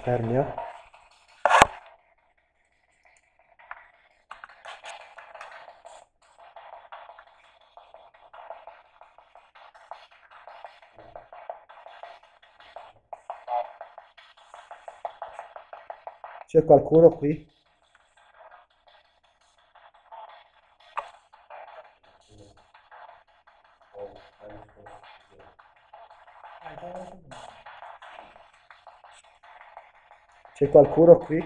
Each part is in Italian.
Fermi, eh? C'è qualcuno qui? C'è qualcuno qui?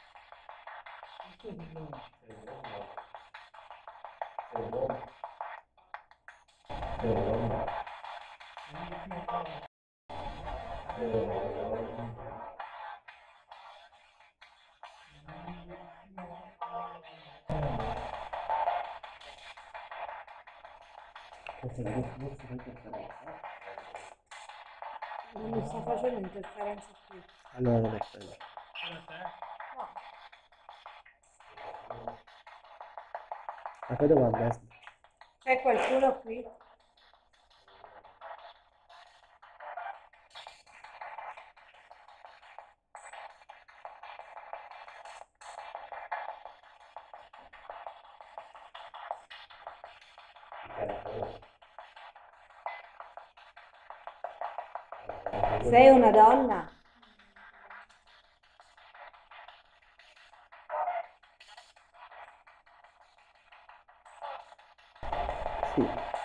Non mi sta facendo interferenza qui. Allora non è quello. No. Ma poi dove andare? C'è qualcuno qui? Sei una donna? Sì.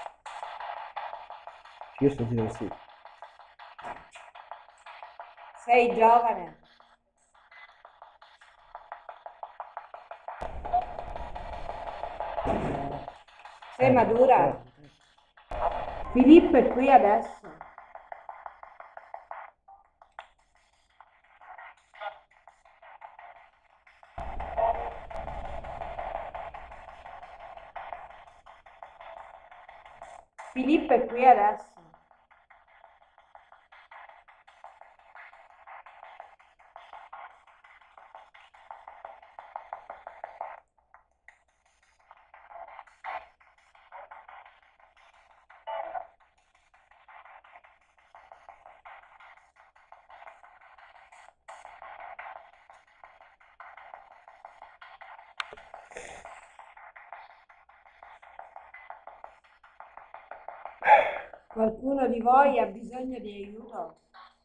Io sto dicendo sì. Sei giovane? Sei madura? Filippo è qui adesso. Filippo è qui adesso. Qualcuno di voi ha bisogno di aiuto?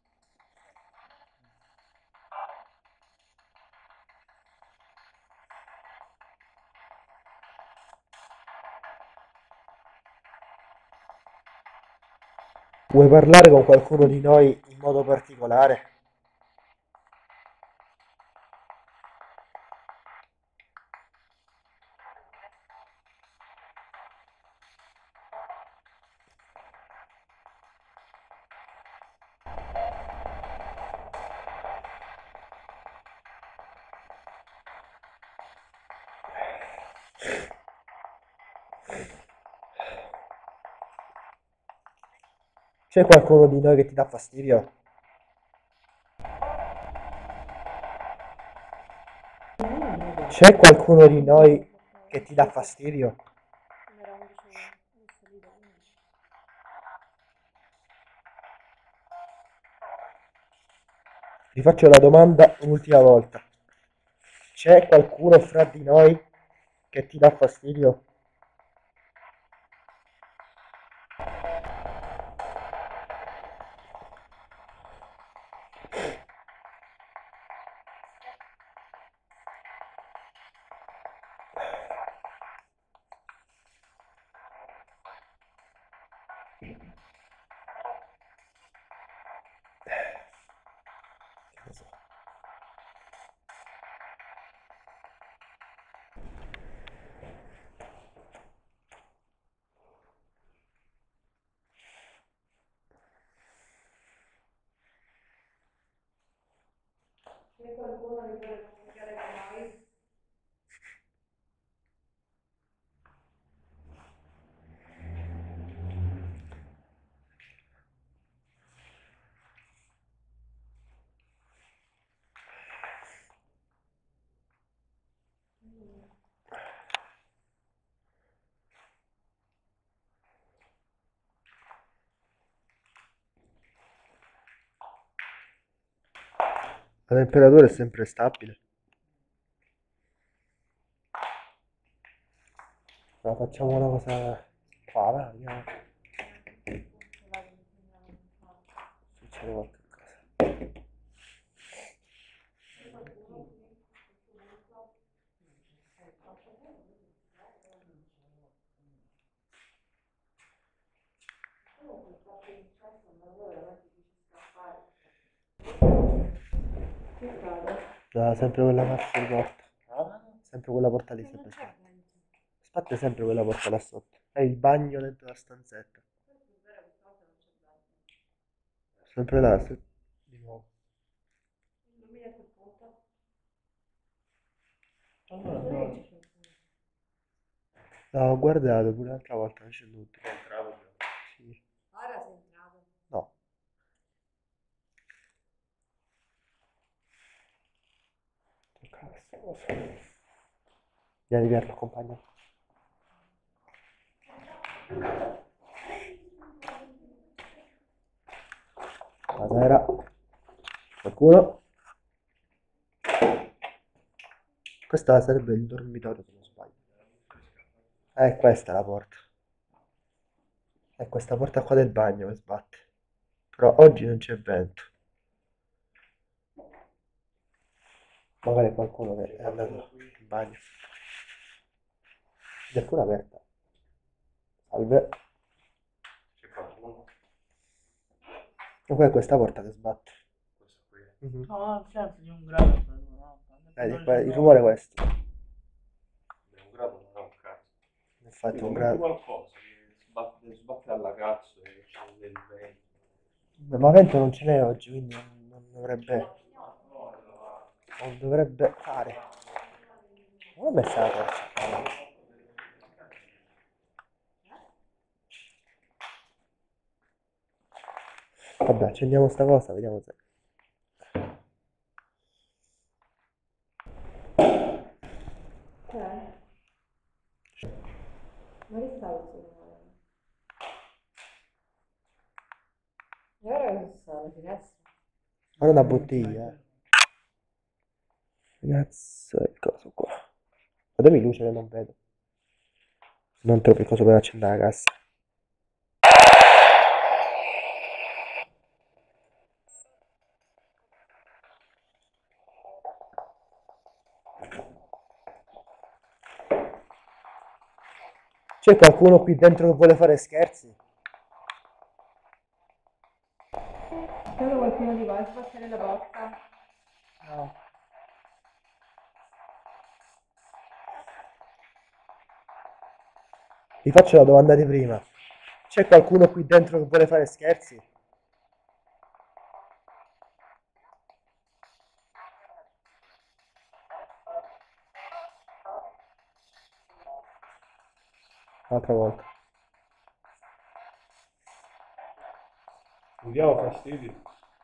Vuoi parlare con qualcuno di noi in modo particolare? C'è qualcuno di noi che ti dà fastidio? C'è qualcuno di noi che ti dà fastidio? Rifaccio la domanda un'ultima volta. C'è qualcuno fra di noi che ti dà fastidio? C'è qualcuno che vuole comunicare con noi? La temperatura è sempre stabile. Ma facciamo una cosa qua, va, vediamo. Succede qualche cosa. No, sempre quella marcia di porta. Sempre quella porta lì, sempre sbatte. Sbatte sempre quella porta là sotto. È il bagno dentro la stanzetta. Sempre là, di nuovo. No, ho guardato pure l'altra volta, non c'è tutto. Sì. Ora sei entrato. No. Tocca questa cosa. Vieni Pierlo, accompagna. Buonasera. Qualcuno? Questo sarebbe il dormitorio se non sbaglio. Questa è la porta. È questa porta qua del bagno che sbatte. Però oggi non c'è vento. Magari qualcuno che è andato in bagno. Ed è pure aperta. Salve. C'è qualcuno? E poi è questa porta che sbatte. Questo qui. Mhm. No, certo, di un grado. No, Vedi, il rumore è questo. Di un grado non è un cazzo. Infatti Sì, un metti grado. qualcosa che sbatte alla cazzo e c'è del vento. Ma vento non ce n'è oggi, quindi non dovrebbe fare. Non ho messo la torcia. Vabbè, accendiamo sta cosa, vediamo se. Ma che stavo facendo? E ora cosa sta alla finestra? Guarda una bottiglia. Cazzo, è il coso qua. Ma dammi luce che non vedo. Non troppo il coso per accendere la cassa. C'è qualcuno qui dentro che vuole fare scherzi? Credo qualcuno di voi sbattere la porta. No. Vi faccio la domanda di prima. C'è qualcuno qui dentro che vuole fare scherzi? Un'altra volta. Mi diamo fastidio.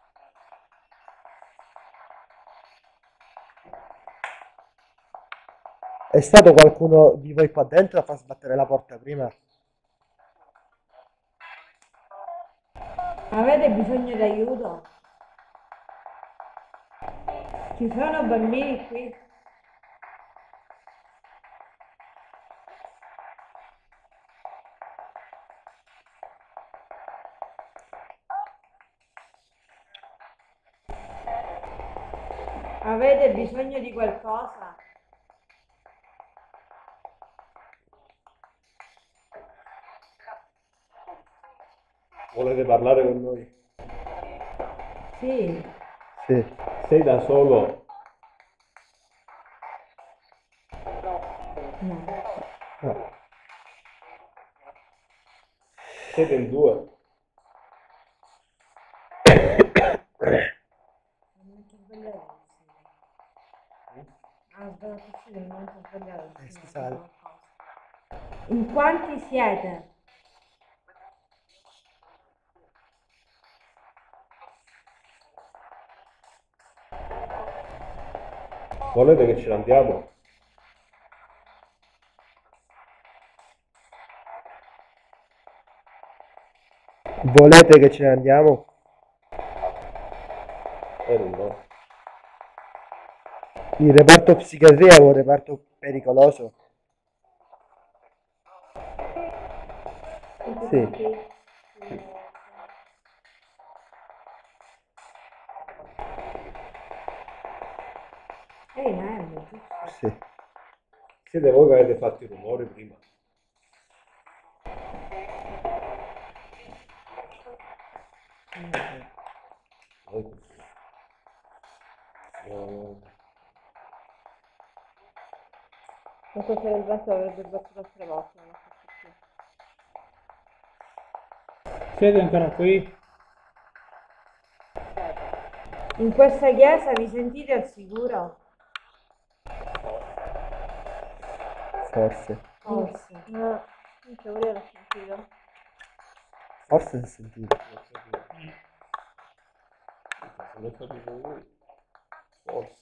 È stato qualcuno di voi qua dentro a far sbattere la porta prima? Avete bisogno di aiuto? Ci sono bambini qui? Avete bisogno di qualcosa? Volete parlare con noi? Sì. Sì. Sei da solo? No. No. Siete in due? Non ti sbagliare. Ah, ho sbagliato sì, non ti sbagliare. Scusate. In quanti siete? Volete che ce ne andiamo? Volete che ce ne andiamo? Non no. Il reparto psichiatria è un reparto pericoloso. Sì. Ehi, M, giusto? Sì. Siete voi che avete fatto i rumori prima. Comunque se il vento avrebbe battuto altre volte, non ho fatto più. Siete ancora qui? In questa chiesa vi sentite al sicuro? Forse. Forse. No, in teoria l'ho sentito. Forse si è sentito. Se lo capito voi, forse.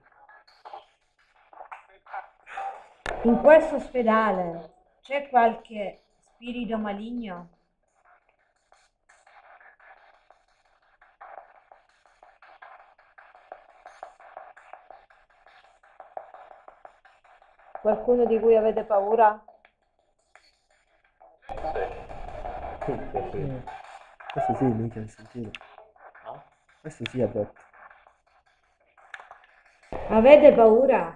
In questo ospedale c'è qualche spirito maligno? Qualcuno di cui avete paura? Questo sì, mica ha sentito. Questo sì ha detto. Avete paura?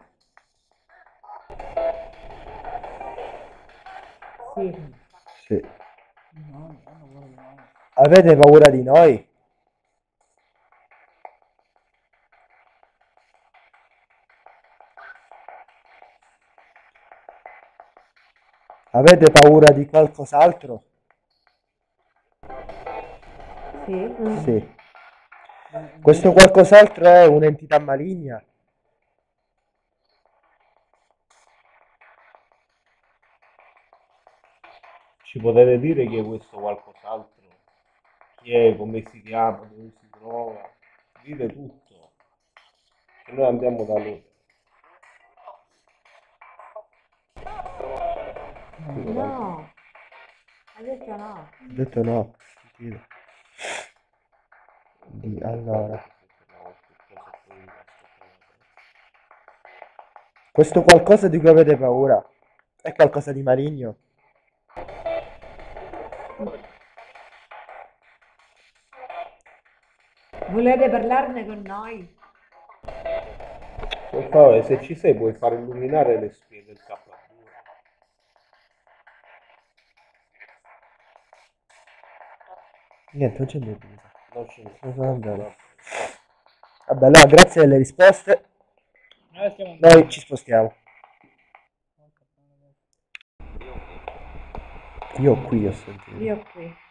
Sì. Sì. No, hanno paura di noi. Avete paura di noi? Avete paura di qualcos'altro? Sì. Sì. Questo qualcos'altro è un'entità maligna? Ci potete dire chi è questo qualcos'altro? Chi è, come si chiama, dove si trova? Dite tutto. E noi andiamo da lui. No. Ha detto no. Ho detto no. Sentito. Allora. Questo qualcosa di cui avete paura è qualcosa di maligno? Volete parlarne con noi? Per favore, se ci sei puoi far illuminare le spie del K2. Niente, non c'è niente. Mi sa. Non ce ne Non sono andato. sono. Vabbè, allora, grazie delle risposte. Noi stiamo Noi andando. ci spostiamo. Io qui ho sentito. Io qui.